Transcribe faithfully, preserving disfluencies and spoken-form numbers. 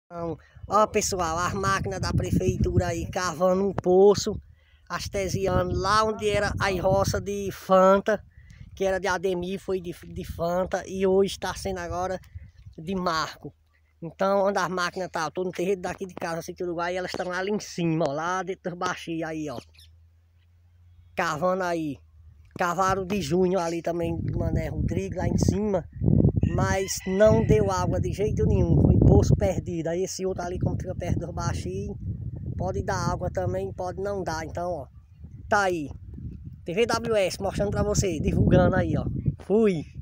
Então, ó pessoal, as máquinas da prefeitura aí cavando um poço artesiano lá onde era a roça de Fanta, que era de Ademir, foi de, de Fanta, e hoje está sendo agora de Marco. Então, onde as máquinas estão, estou no terreiro daqui de casa, Sítio Uruguai, e elas estão ali em cima, ó, lá dentro dos baixinhos aí, ó. Cavando aí. Cavaram de junho ali também, do Mané Rodrigues, lá em cima, mas não deu água de jeito nenhum, foi poço perdido. Aí esse outro ali, como fica perto dos baixinhos, pode dar água também, pode não dar. Então, ó, tá aí, T V W S mostrando pra você, divulgando aí, ó. Fui!